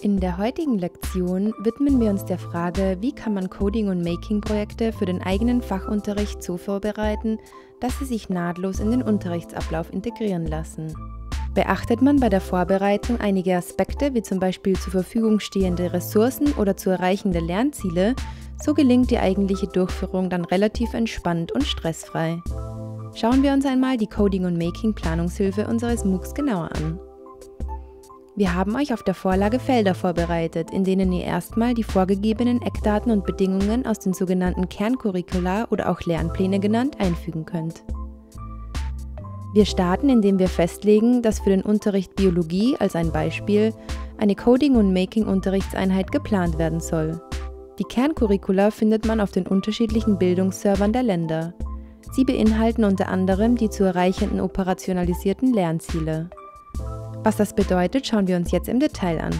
In der heutigen Lektion widmen wir uns der Frage, wie kann man Coding- und Making-Projekte für den eigenen Fachunterricht so vorbereiten, dass sie sich nahtlos in den Unterrichtsablauf integrieren lassen. Beachtet man bei der Vorbereitung einige Aspekte, wie zum Beispiel zur Verfügung stehende Ressourcen oder zu erreichende Lernziele, so gelingt die eigentliche Durchführung dann relativ entspannt und stressfrei. Schauen wir uns einmal die Coding- und Making-Planungshilfe unseres MOOCs genauer an. Wir haben euch auf der Vorlage Felder vorbereitet, in denen ihr erstmal die vorgegebenen Eckdaten und Bedingungen aus den sogenannten Kerncurricula oder auch Lernpläne genannt einfügen könnt. Wir starten, indem wir festlegen, dass für den Unterricht Biologie als ein Beispiel eine Coding- und Making-Unterrichtseinheit geplant werden soll. Die Kerncurricula findet man auf den unterschiedlichen Bildungsservern der Länder. Sie beinhalten unter anderem die zu erreichenden operationalisierten Lernziele. Was das bedeutet, schauen wir uns jetzt im Detail an.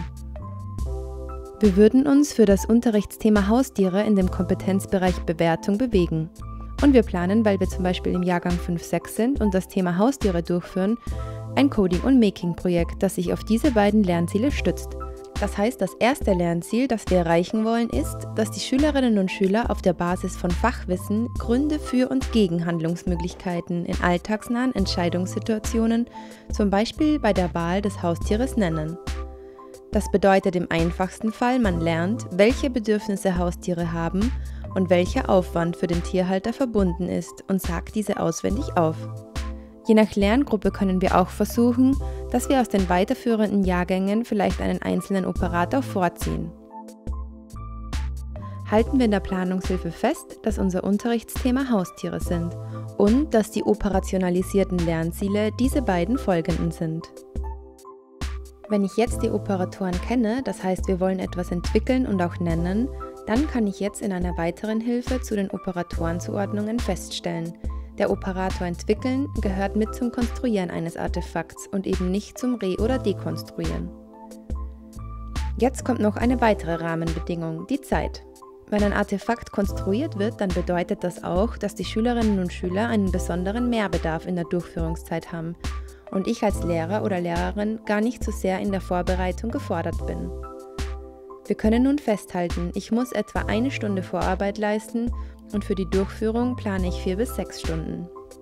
Wir würden uns für das Unterrichtsthema Haustiere in dem Kompetenzbereich Bewertung bewegen. Und wir planen, weil wir zum Beispiel im Jahrgang 5/6 sind und das Thema Haustiere durchführen, ein Coding- und Making-Projekt, das sich auf diese beiden Lernziele stützt. Das heißt, das erste Lernziel, das wir erreichen wollen, ist, dass die Schülerinnen und Schüler auf der Basis von Fachwissen Gründe für und gegen Handlungsmöglichkeiten in alltagsnahen Entscheidungssituationen, zum Beispiel bei der Wahl des Haustieres, nennen. Das bedeutet im einfachsten Fall, man lernt, welche Bedürfnisse Haustiere haben und welcher Aufwand für den Tierhalter verbunden ist und sagt diese auswendig auf. Je nach Lerngruppe können wir auch versuchen, dass wir aus den weiterführenden Jahrgängen vielleicht einen einzelnen Operator vorziehen. Halten wir in der Planungshilfe fest, dass unser Unterrichtsthema Haustiere sind und dass die operationalisierten Lernziele diese beiden folgenden sind. Wenn ich jetzt die Operatoren kenne, das heißt, wir wollen etwas entwickeln und auch nennen, dann kann ich jetzt in einer weiteren Hilfe zu den Operatorenzuordnungen feststellen: Der Operator entwickeln gehört mit zum Konstruieren eines Artefakts und eben nicht zum Re- oder Dekonstruieren. Jetzt kommt noch eine weitere Rahmenbedingung, die Zeit. Wenn ein Artefakt konstruiert wird, dann bedeutet das auch, dass die Schülerinnen und Schüler einen besonderen Mehrbedarf in der Durchführungszeit haben und ich als Lehrer oder Lehrerin gar nicht so sehr in der Vorbereitung gefordert bin. Wir können nun festhalten, ich muss etwa 1 Stunde Vorarbeit leisten und für die Durchführung plane ich 4 bis 6 Stunden.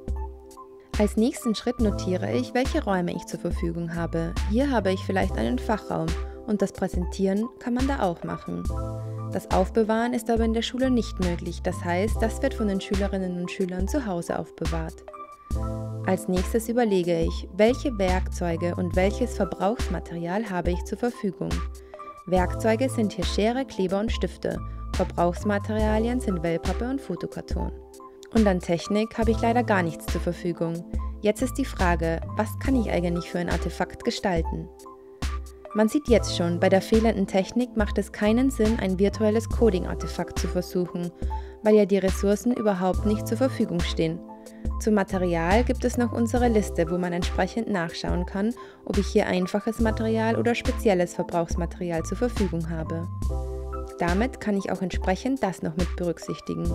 Als nächsten Schritt notiere ich, welche Räume ich zur Verfügung habe. Hier habe ich vielleicht einen Fachraum und das Präsentieren kann man da auch machen. Das Aufbewahren ist aber in der Schule nicht möglich, das heißt, das wird von den Schülerinnen und Schülern zu Hause aufbewahrt. Als nächstes überlege ich, welche Werkzeuge und welches Verbrauchsmaterial habe ich zur Verfügung. Werkzeuge sind hier Schere, Kleber und Stifte. Verbrauchsmaterialien sind Wellpappe und Fotokarton. Und an Technik habe ich leider gar nichts zur Verfügung. Jetzt ist die Frage, was kann ich eigentlich für ein Artefakt gestalten? Man sieht jetzt schon, bei der fehlenden Technik macht es keinen Sinn, ein virtuelles Coding-Artefakt zu versuchen, weil ja die Ressourcen überhaupt nicht zur Verfügung stehen. Zum Material gibt es noch unsere Liste, wo man entsprechend nachschauen kann, ob ich hier einfaches Material oder spezielles Verbrauchsmaterial zur Verfügung habe. Damit kann ich auch entsprechend das noch mit berücksichtigen.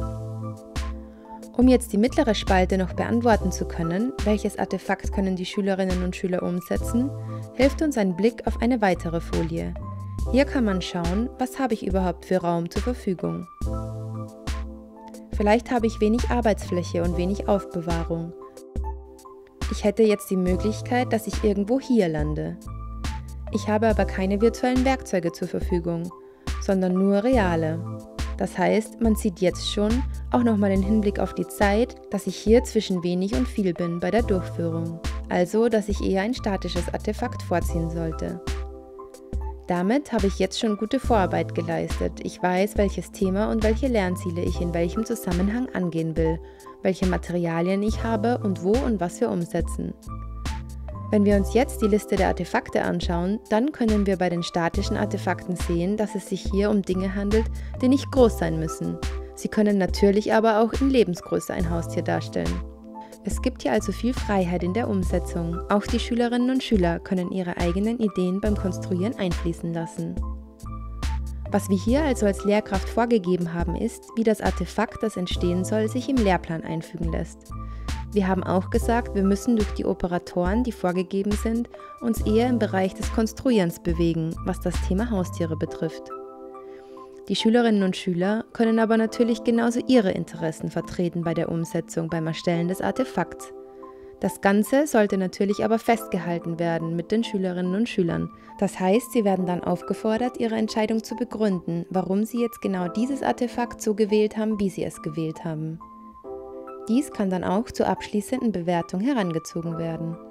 Um jetzt die mittlere Spalte noch beantworten zu können, welches Artefakt können die Schülerinnen und Schüler umsetzen, hilft uns ein Blick auf eine weitere Folie. Hier kann man schauen, was habe ich überhaupt für Raum zur Verfügung. Vielleicht habe ich wenig Arbeitsfläche und wenig Aufbewahrung. Ich hätte jetzt die Möglichkeit, dass ich irgendwo hier lande. Ich habe aber keine virtuellen Werkzeuge zur Verfügung, sondern nur reale. Das heißt, man sieht jetzt schon, auch nochmal im Hinblick auf die Zeit, dass ich hier zwischen wenig und viel bin bei der Durchführung. Also, dass ich eher ein statisches Artefakt vorziehen sollte. Damit habe ich jetzt schon gute Vorarbeit geleistet. Ich weiß, welches Thema und welche Lernziele ich in welchem Zusammenhang angehen will, welche Materialien ich habe und wo und was wir umsetzen. Wenn wir uns jetzt die Liste der Artefakte anschauen, dann können wir bei den statischen Artefakten sehen, dass es sich hier um Dinge handelt, die nicht groß sein müssen. Sie können natürlich aber auch in Lebensgröße ein Haustier darstellen. Es gibt hier also viel Freiheit in der Umsetzung. Auch die Schülerinnen und Schüler können ihre eigenen Ideen beim Konstruieren einfließen lassen. Was wir hier also als Lehrkraft vorgegeben haben, ist, wie das Artefakt, das entstehen soll, sich im Lehrplan einfügen lässt. Wir haben auch gesagt, wir müssen durch die Operatoren, die vorgegeben sind, uns eher im Bereich des Konstruierens bewegen, was das Thema Haustiere betrifft. Die Schülerinnen und Schüler können aber natürlich genauso ihre Interessen vertreten bei der Umsetzung beim Erstellen des Artefakts. Das Ganze sollte natürlich aber festgehalten werden mit den Schülerinnen und Schülern. Das heißt, sie werden dann aufgefordert, ihre Entscheidung zu begründen, warum sie jetzt genau dieses Artefakt so gewählt haben, wie sie es gewählt haben. Dies kann dann auch zur abschließenden Bewertung herangezogen werden.